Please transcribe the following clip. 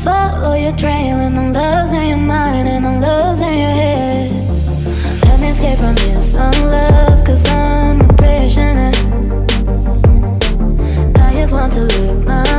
just follow your trail, and I'm losing your mind, and I'm losing your head. Let me escape from this unlove, cause I'm a prisoner. I just want to look my